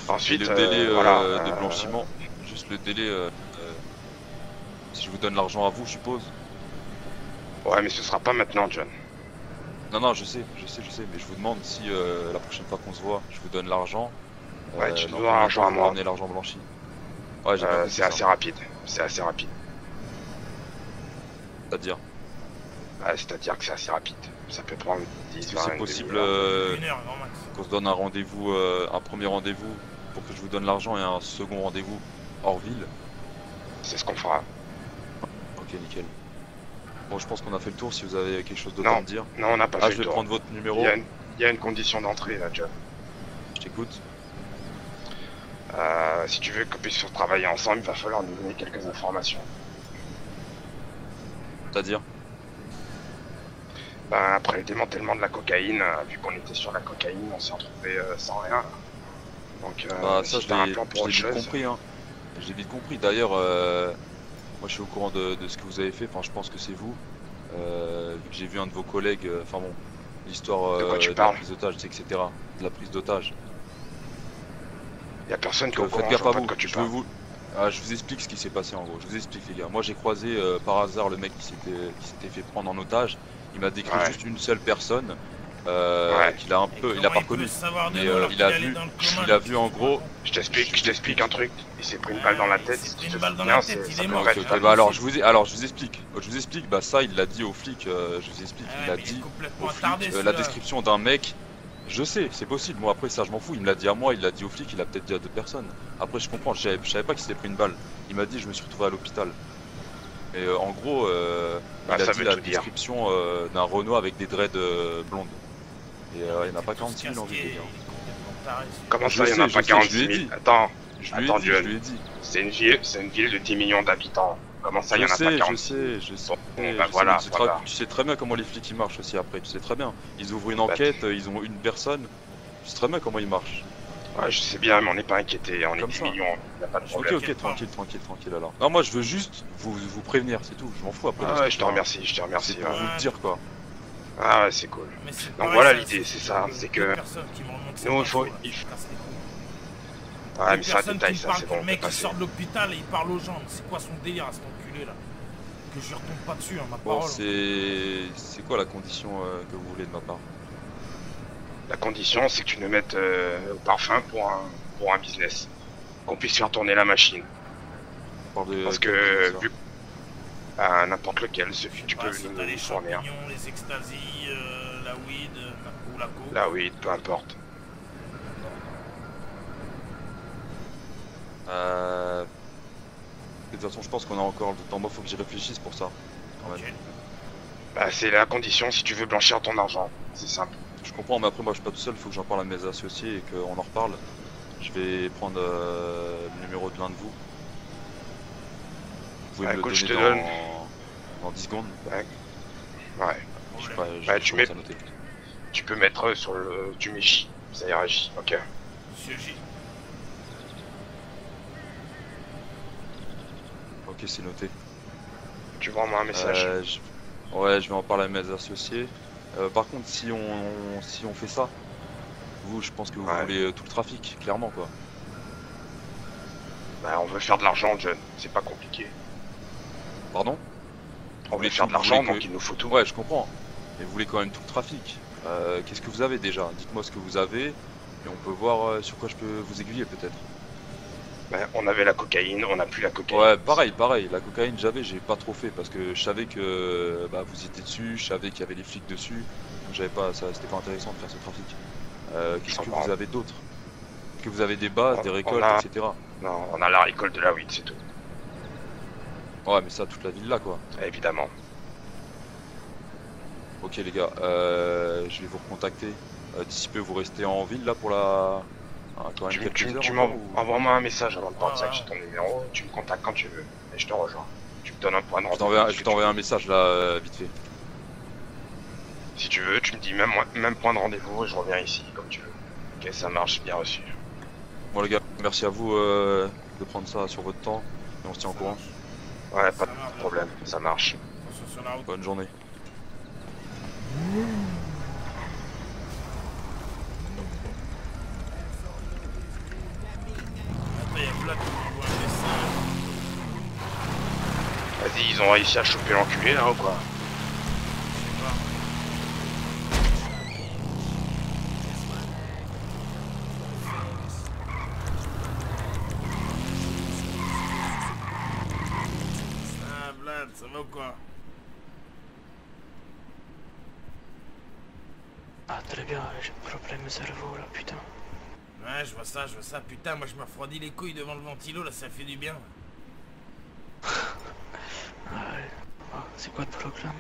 Ensuite, Et le délai euh, euh, voilà, de euh, blanchiment, juste le délai, euh, euh, si je vous donne l'argent à vous, je suppose. Ouais, mais ce sera pas maintenant, John. Non, non, je sais, je sais, je sais, mais je vous demande si euh, la prochaine fois qu'on se voit, je vous donne l'argent. Ouais, tu dans dois combien de l'argent temps à vous moi. ramenez l'argent blanchi. Ouais, j'ai bien Euh, compris c'est ça. assez rapide. C'est assez rapide. C'est-à-dire, Ouais, c'est-à-dire que c'est assez rapide. Ça peut prendre dix, est-ce que vingt, c'est une possible demi-heure. euh, Une heure, grand max. qu'on se donne un rendez-vous, euh, un premier rendez-vous pour que je vous donne l'argent et un second rendez-vous hors ville? C'est ce qu'on fera. Ok, nickel. Bon, je pense qu'on a fait le tour. Si vous avez quelque chose d'autre Non. à me dire. Non, on n'a pas Ah, fait je le vais tour. prendre votre Il numéro. y, a une... Il y a une condition d'entrée, là, John. Je t'écoute. Euh, si tu veux qu'on puisse travailler ensemble, il va falloir nous donner quelques informations. C'est-à-dire? Ben, après le démantèlement de la cocaïne, euh, vu qu'on était sur la cocaïne, on s'est retrouvé euh, sans rien. Donc, euh, Bah, ça, si je t'as un l'ai plan je pour l'ai autre vite chose... compris. Hein. J'ai vite compris. D'ailleurs, euh, moi, je suis au courant de, de ce que vous avez fait. Enfin, je pense que c'est vous. Euh, vu que j'ai vu un de vos collègues. euh, Enfin bon, l'histoire De quoi euh, tu de la parles? prise d'otage, et cetera. De la prise d'otage. Il y a personne qui est au Euh, courant, Faites je gaffe vois à pas de vous. quoi tu Je, parles. veux vous... Ah, je vous explique ce qui s'est passé en gros. Je vous explique, les gars. Moi, j'ai croisé euh, par hasard le mec qui s'était qui s'était fait prendre en otage. Il m'a décrit Ouais. juste une seule personne. Euh, Ouais. qu'il a un Et peu, il comment a pas peut reconnu. savoir de Mais nous euh, alors il qu'il a allait vu, dans le coma, il a là, vu en gros. Je t'explique, je t'explique un truc. Il s'est pris une balle dans la tête. Il s'est Si pris tu une te balle dans souviens, la tête, c'est- il ça est peut mort. être Ok, pas ok, bah alors je possible. vous ai- alors je vous explique. Je vous explique. Bah ça, il l'a dit au flic. euh, je vous explique. Ouais, Il a mais il est dit complètement au flic attardé, euh, la celui-là. description d'un mec. Je sais, c'est possible. Moi après ça, je m'en fous. Il me l'a dit à moi, il l'a dit au flic, il a peut-être dit à d'autres personnes. Après, je comprends. Je savais, je savais pas qu'il s'était pris une balle. Il m'a dit, je me suis retrouvé à l'hôpital. Et euh, en gros, euh, Bah, il a ça dit veut la tout dire. description euh, d'un Renault avec des dreads euh, blondes. Et euh, il n'y en a pas quarante-six mille en ville, les gars. Comment Je ça, il n'y en sais, a je pas sais, je lui ai quarante-six dit. mille? Attends, Je lui ai Attends, dit, John. je lui ai dit. c'est une ville, c'est une ville de dix millions d'habitants. Comment ça, il Je n'y en a sais, pas je quarante-six? sais, je sais. Bon, je bah sais, voilà, mais tu, sais voilà. très, tu sais très bien comment les flics ils marchent aussi après, tu sais très bien. Ils ouvrent une Bah, enquête, euh, ils ont une personne. Tu sais très bien comment ils marchent. Ouais, je sais bien, mais on n'est pas inquiété. On est Comme dix ça. millions, il n'y a pas de Ok, problème. ok, tranquille, tranquille, tranquille alors. Non, moi je veux juste vous, vous prévenir, c'est tout. Je m'en fous après. de Ah ce ouais, que je te tu vois. remercie, je te remercie. C'est pour ouais. vous le dire quoi. Ah ouais, c'est cool. Mais c'est Donc pareil, voilà, ça, l'idée, c'est ça, deux c'est que personnes qui me remontent nous, il cette faut- info, là, il je faut- casse les couilles. Ouais, Deux mais c'est un personnes détail, qui me ça, parlent c'est que bon, le on mec peut il passer. sort de l'hôpital et il parle aux gens. Mais c'est quoi son délire à cet enculé là? Que je lui retombe pas dessus, hein, ma Bon, parole. c'est. C'est quoi la condition euh, que vous voulez de ma part? La condition, c'est que tu nous mettes euh, au parfum pour un, pour un business. Qu'on puisse faire tourner la machine. On parle de- Parce quel que, business, vu à n'importe lequel, celui que tu Bah, peux si nous t'as les fournir. champignons, les extasies, euh, la weed, euh, ou la coke. Là, oui, peu importe. Euh... De toute façon, je pense qu'on a encore le temps. Moi, faut que j'y réfléchisse pour ça. Quand même. Ok. Bah, c'est la condition si tu veux blanchir ton argent. C'est simple. Je comprends, mais après, moi, je suis pas tout seul. Faut que j'en parle à mes associés et qu'on en reparle. Je vais prendre euh, le numéro de l'un de vous. Vous pouvez Bah, me le écoute, je donner te dans... donne. dans dix secondes. Ouais. Je sais Problème. pas, je, Bah, je tu commence mets- à noter. Tu peux mettre sur le. Tu mets J. Ça ira J. Ok. Monsieur J. Ok, c'est noté. Tu vois moi un message. Euh, je- Ouais, je vais en parler à mes associés. Euh, par contre, si on... si on fait ça, vous, je pense que vous Ouais. voulez euh, tout le trafic, clairement, quoi. Bah, on veut faire de l'argent, John. C'est pas compliqué. Pardon? On voulez veut faire tout, de l'argent, vous voulez donc que- il nous faut tout. Ouais, je comprends. Mais vous voulez quand même tout le trafic. Euh, Qu'est-ce que vous avez déjà? Dites-moi ce que vous avez et on peut voir euh, sur quoi je peux vous aiguiller peut-être. Bah, on avait la cocaïne, on n'a plus la cocaïne. Ouais, pareil, pareil. La cocaïne, j'avais, j'ai pas trop fait parce que je savais que bah, vous étiez dessus, je savais qu'il y avait les flics dessus. Donc j'avais pas, ça, c'était pas intéressant de faire ce trafic. Euh, Qu'est-ce que comprends. vous avez d'autre? Est-ce que vous avez des bases, On- des on récoltes, a- et cetera. Non, on a la récolte de la weed, c'est tout. Ouais, mais ça, toute la ville là, quoi. Évidemment. Ok, les gars, euh, je vais vous recontacter. Euh, D'ici peu, vous restez en ville là pour la. Ah, quand même Tu, quelques tu, heures tu encore, m'envoies- ou- envoie-moi un message avant de partir, Ouais, j'ai ton numéro, tu me contactes quand tu veux, et je te rejoins. Tu me donnes un point de Je rendez-vous. t'enverrai ce je que t'enverrai tu un message là, euh, vite fait. veux. Si tu veux, tu me dis même, même point de rendez-vous et je reviens ici, comme tu veux. Ok, ça marche, bien reçu. Bon les gars, merci à vous euh, de prendre ça sur votre temps et on se tient au Ça courant. Ouais, marche. pas Ça de marche. problème, ça marche. Attention sur la route. Bonne journée. ils ont réussi à choper l'enculé là ou quoi? Ah, Vlad, ça va ou quoi? Ah, très bien, j'ai un problème de cerveau là, putain. Ouais, je vois ça, je vois ça. Putain, moi je me refroidis les couilles devant le ventilo, là, ça fait du bien. Ah, ouais. Ah, c'est quoi le programme?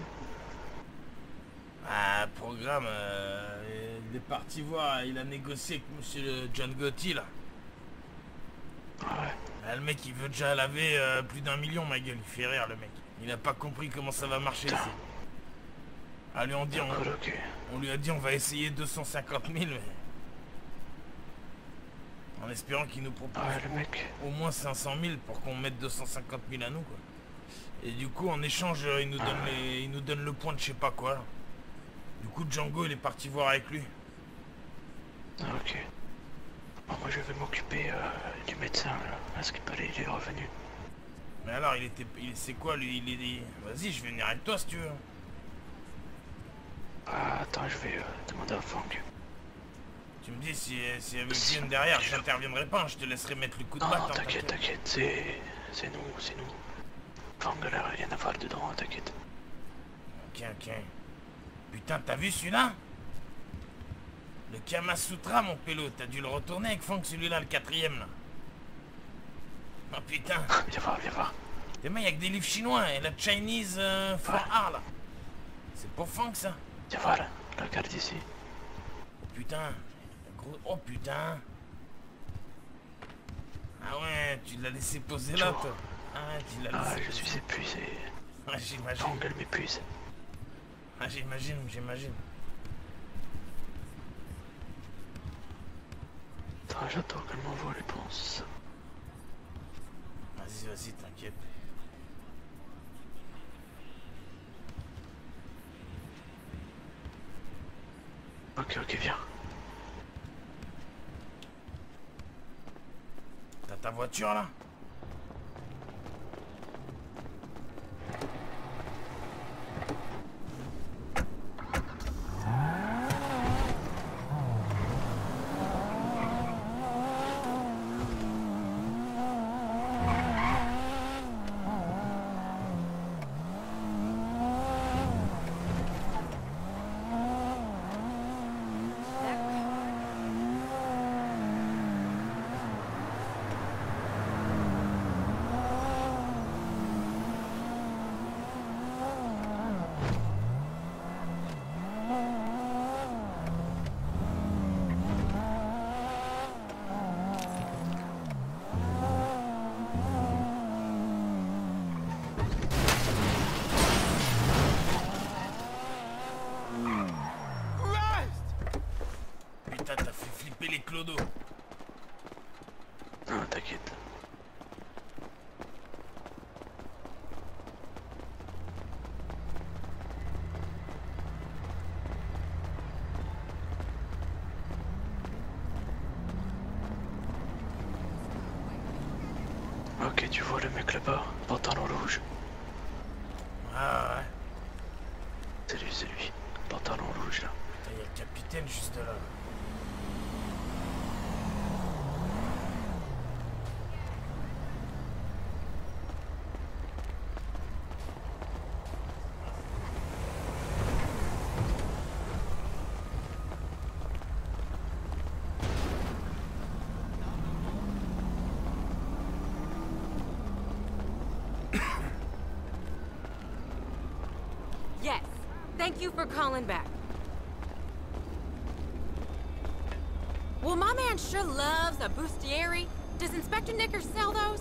Ah, programme, euh, il est parti voir, il a négocié avec monsieur John Gotti, là. Ah ouais. Ah, le mec, il veut déjà laver euh, plus d'un million, ma gueule. Il fait rire, le mec. Il a pas compris comment ça va marcher ici. Ah, lui, on, dit, on, Ok. on lui a dit on va essayer deux cent cinquante mille, mais... En espérant qu'il nous propose Ah ouais, le mec. au moins cinq cent mille pour qu'on mette deux cent cinquante mille à nous, quoi. Et du coup, en échange, euh, il nous donne, Ah. les... il nous donne le point de je sais pas quoi. Là. Du coup, Django, il est parti voir avec lui. Ah, ok. Bon, moi je vais m'occuper euh, du médecin là. À ce qu'il paraît, il est revenu. Mais alors, il était... il- c'est quoi, lui? Il est dit... Vas-y, je vais venir avec toi, si tu veux. Ah, attends, je vais euh, demander à Franck. Tu me dis, si, si elle viennent derrière, je n'interviendrai pas, hein, je te laisserai mettre le coup de Non, batte. non, hein, t'inquiète, t'inquiète, c'est... c'est nous, c'est nous. Franck, elle a rien à voir dedans, t'inquiète. Ok, ok. Putain, t'as vu celui-là? Le Kamasutra, mon pélo, t'as dû le retourner avec Funk, celui-là, le quatrième, là. Oh putain. Viens voir, viens voir. T'es mais y'a que des livres chinois, et la Chinese euh, for Ouais. art, là. C'est pour Funk, ça. Viens voir, là. Regarde ici. Putain. Gros... Oh putain. Ah ouais, tu l'as laissé poser là, Chaud. toi. Ah ouais, tu l'as Ah, laissé je suis épuisé. Ah, j'imagine. Franck, elle m'épuise. Ah, j'imagine, j'imagine. Attends, j'attends qu'elle m'envoie les réponses. Vas-y, vas-y, t'inquiète. Ok, ok, viens. T'as ta voiture, là? Putain, t'as fait flipper les clodos. Non, t'inquiète. Ok, tu vois le mec là-bas, pantalon rouge. Ah ouais. C'est lui, c'est lui. Pantalon rouge là. Putain, y'a le capitaine juste là. Yes. Thank you for calling back. Well, my man sure loves a bustieri. Does Inspector Knickers sell those?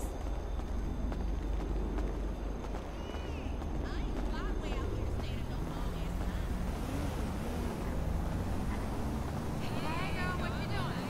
Hey, girl, what you doing?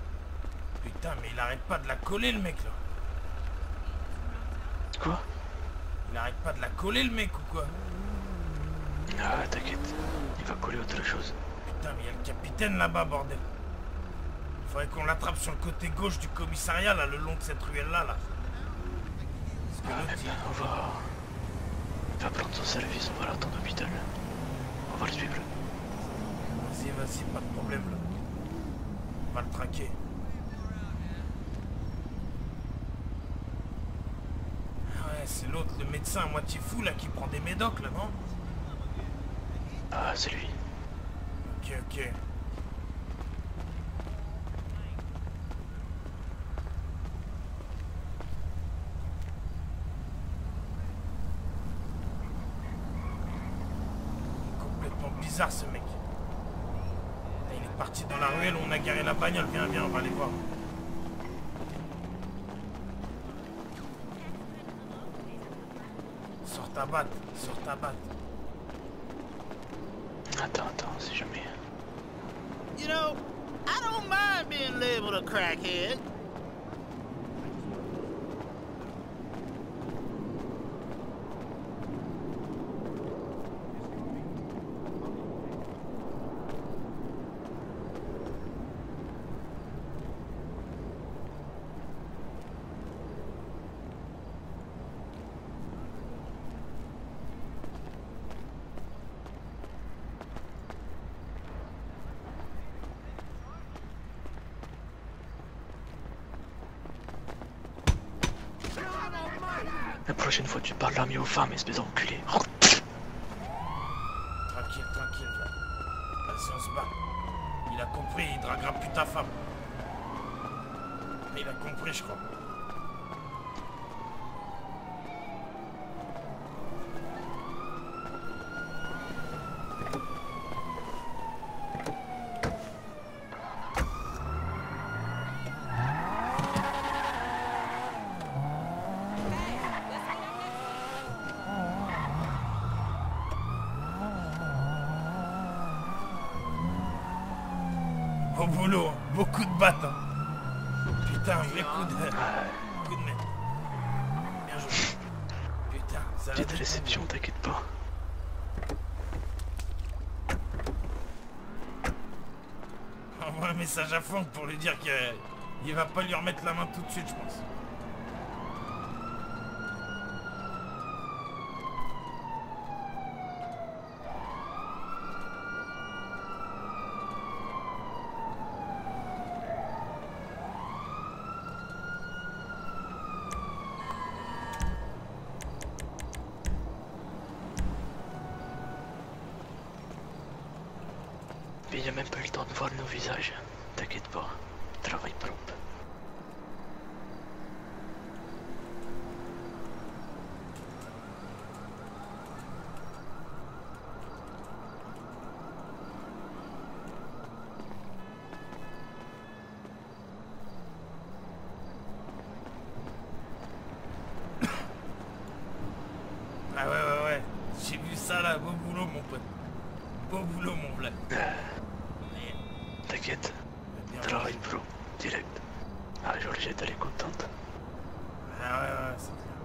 Putain, mais il arrête pas de la coller, le mec, là. Quoi? Il arrête pas de la coller le mec ou quoi? Ah, t'inquiète, il va coller autre chose. Putain, mais il y a le capitaine là-bas, bordel. Faudrait qu'on l'attrape sur le côté gauche du commissariat, là, le long de cette ruelle-là, là. Parce que Ah, l'autre, eh ben, on va... Il va prendre son service, on va l'attendre à l'hôpital. On va le suivre. Vas-y, vas-y, pas de problème, là. On va le traquer. Ouais, c'est l'autre, le médecin à moitié fou, là, qui prend des médocs, là, non? Ah, c'est lui. Ok, ok. Complètement bizarre, ce mec. Il est parti dans la ruelle où on a garé la bagnole. Viens, viens, on va aller voir. Sors ta batte, sors ta batte. Attends, attends, si jamais... You know, I don't mind being labeled a crackhead. La prochaine fois tu parles là mieux aux femmes, espèce d'enculé. Oh, Tranquille, tranquille, là. Vas-y, on se bat. Il a compris, il draguera plus ta femme. Mais il a compris, je crois. Au boulot, hein. Beaucoup de battes. Hein. Putain, vrai coup de... coup de merde. Bien joué. Putain, ça va. petite réception, t'inquiète pas. Envoie un message à Franck pour lui dire qu'il va pas lui remettre la main tout de suite, je pense. Mais il a même pas eu le temps de voir nos visages. T'inquiète pas, travail propre. Ah ouais, ouais, ouais. J'ai vu ça là, beau boulot, mon pote. Beau boulot, mon Vlad. T'inquiète, travail pro, direct. Ah, Georgette, elle est contente. Ah ouais, ouais, c'est clair.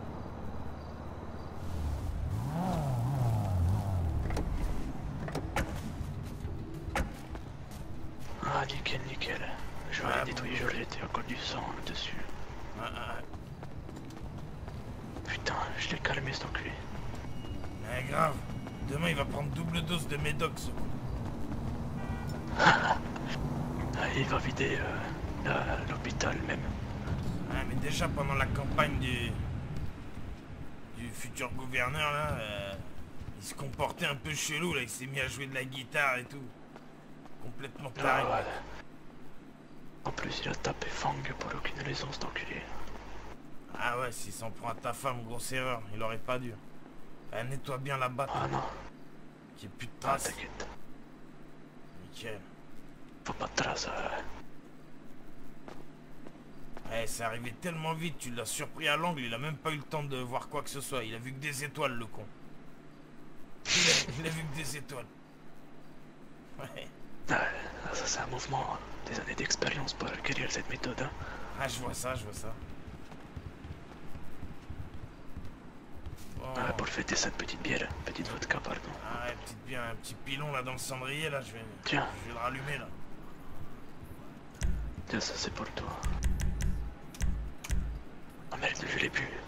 Ah, nickel, nickel. Je vais Ah, aller nettoyer Georgette, il y a encore du sang dessus. Ah, ah, ah. Putain, je l'ai calmé cet enculé. Mais grave. Demain, il va prendre double dose de médoc, ce con. Ah, il va vider euh, l'hôpital même. Ah, mais déjà, pendant la campagne du... du futur gouverneur, là, euh, il se comportait un peu chelou, là. Il s'est mis à jouer de la guitare et tout. Complètement taré. Ah, ouais. En plus, il a tapé Fang pour aucune raison, cet enculé. Ah ouais, s'il s'en prend à ta femme, grosse erreur. Il aurait pas dû. Elle nettoie bien la batte. Ah non. Qu'il n'y ait plus de Ah, traces. t'inquiète. Nickel. Faut pas de traces. Euh... Eh, c'est arrivé tellement vite, tu l'as surpris à l'angle, il a même pas eu le temps de voir quoi que ce soit. Il a vu que des étoiles, le con. Il a, il a vu que des étoiles. Ouais. Ah, ça c'est un mouvement, des années d'expérience pour acquérir cette méthode. Hein. Ah, je vois ça, je vois ça. Bon, Ah, pour fêter cette petite bière, petite vodka, pardon. Ah ouais, petite bière, un petit pilon là dans le cendrier là, je vais, Tiens. je vais le rallumer là. Tiens, ça c'est pour toi. Ah merde, je l'ai bu.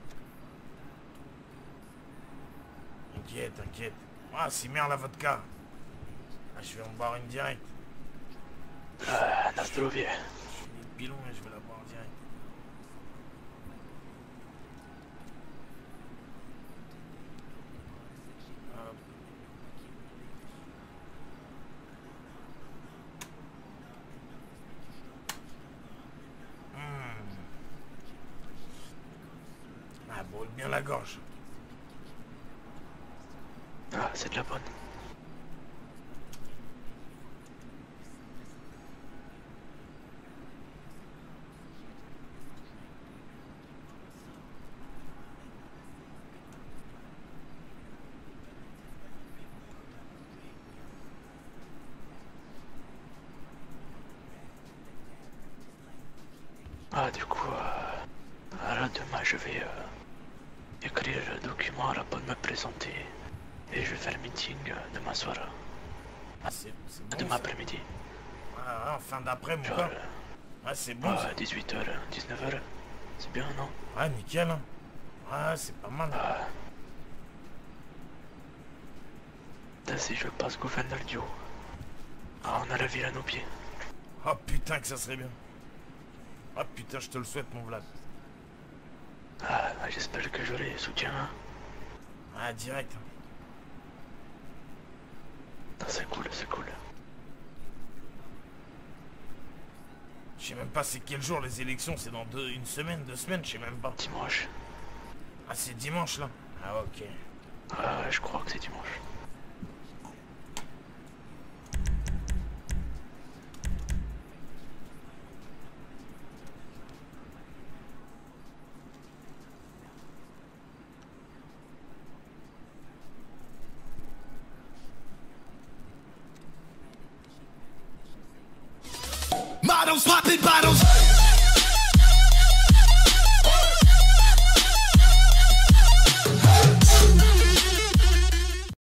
T'inquiète, t'inquiète. Ah, c'est merde la vodka. Ah, je vais en boire une direct. Ah, Nastrovie. Je mets le pilon et je vais la boire direct. Hop. Mmh. Ah, brûle bien la gorge. Ah, c'est de la bonne. Ah, du coup, euh, alors demain je vais euh, écrire le document là pour me présenter et je vais faire le meeting euh, demain soir. Ah, c'est bon. Demain après-midi. Ah, en fin d'après, mon Genre, gars. euh, Ah, c'est bon. ah, ça. dix-huit heures, dix-neuf heures. C'est bien, non? Ah, nickel. Hein. Ah, c'est pas mal. Ah. Là, si je passe gouverneur du haut. Ah, on a la ville à nos pieds. Oh putain que ça serait bien. Ah putain, je te le souhaite, mon Vlad. Ah, j'espère que j'aurai soutien. Hein. Ah, direct. Ah, c'est cool, c'est cool. Je sais même pas c'est quel jour les élections, c'est dans deux, une semaine, deux semaines, je sais même pas. Dimanche. Ah, c'est dimanche là. Ah, ok. Ah, je crois que c'est dimanche. Models popping bottles.